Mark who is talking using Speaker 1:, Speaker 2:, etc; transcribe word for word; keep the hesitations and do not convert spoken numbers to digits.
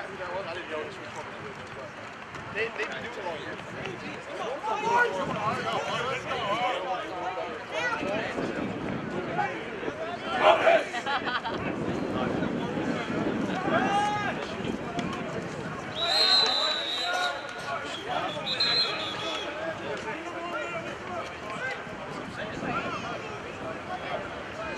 Speaker 1: who that was. I didn't notice which one was which, but they they do belong here.